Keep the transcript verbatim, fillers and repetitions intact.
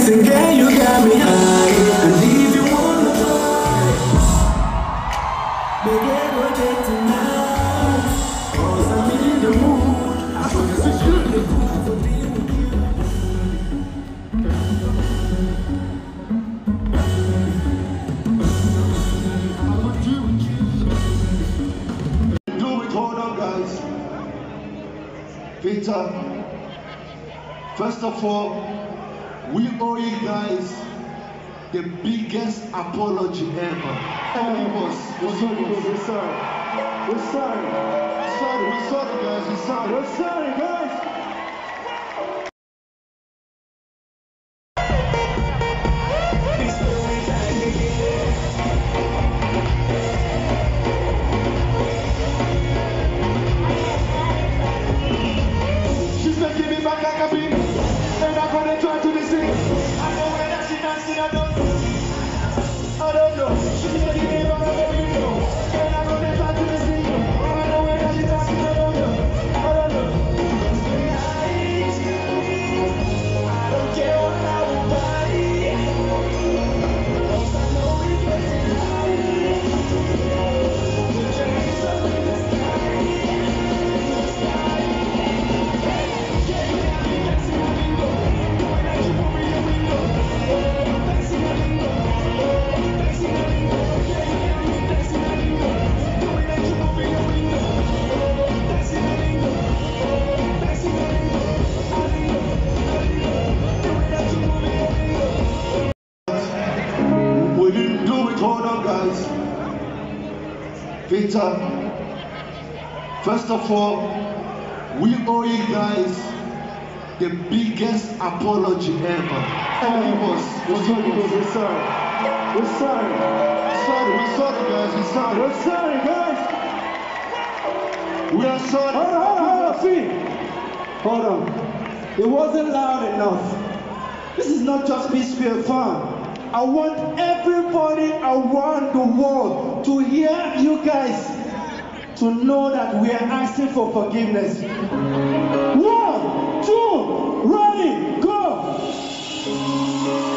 dancing, girl, you got me high. And if you wanna make it worth it tonight, 'cause I'm in the mood. I promise you should be cool for being with you. I'ma do with you. Do it, hold on, guys. Peter, first of all, we owe you guys the biggest apology ever. All of us. We're sorry, we're sorry. We're sorry. Sorry, we're sorry, guys. We're sorry. We're sorry, guys. She's making me back like a beat. And I'm gonna try to this thing. I know when that she dancing, I don't know. I don't know. She's making me back like a beat. And I'm gonna try to this thing. I know when that she dancing, I don't know. I don't know. I don't care what I will buy. Cause I know it's getting high. Put your hands up in the sky. We didn't do it, hold on, guys. Peter, first of all, we owe you guys the biggest apology ever. All of us. We're sorry, we're sorry. We're sorry. Sorry, we're sorry, guys. We're sorry. We're sorry, guys. We are sorry. Hold on, hold on, hold on, see. Hold on. It wasn't loud enough. This is not just peaceful fun. I want everybody around the world to hear you guys, to know that we are asking for forgiveness. One, two, ready, go!